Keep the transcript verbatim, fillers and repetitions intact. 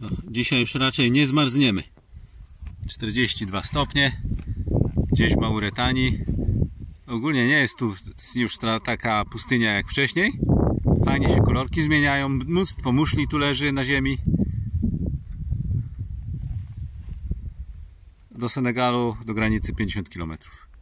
No, dzisiaj już raczej nie zmarzniemy. czterdzieści dwa stopnie, gdzieś w Mauretanii. Ogólnie nie jest tu już ta, taka pustynia jak wcześniej. Fajnie się kolorki zmieniają, mnóstwo muszli tu leży na ziemi. Do Senegalu, do granicy pięćdziesiąt kilometrów.